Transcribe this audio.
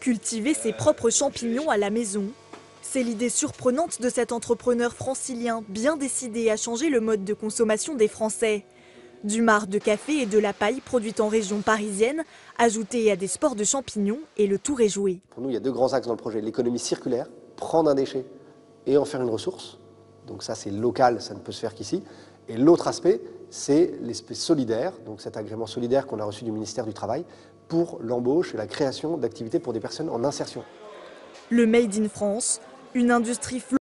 Cultiver ses propres champignons à la maison, c'est l'idée surprenante de cet entrepreneur francilien bien décidé à changer le mode de consommation des Français. Du marc de café et de la paille produite en région parisienne, ajoutés à des spores de champignons, et le tour est joué. Pour nous, il y a deux grands axes dans le projet. L'économie circulaire, prendre un déchet et en faire une ressource. Donc ça, c'est local, ça ne peut se faire qu'ici. Et l'autre aspect, c'est l'aspect solidaire, donc cet agrément solidaire qu'on a reçu du ministère du Travail pour l'embauche et la création d'activités pour des personnes en insertion. Le Made in France, une industrie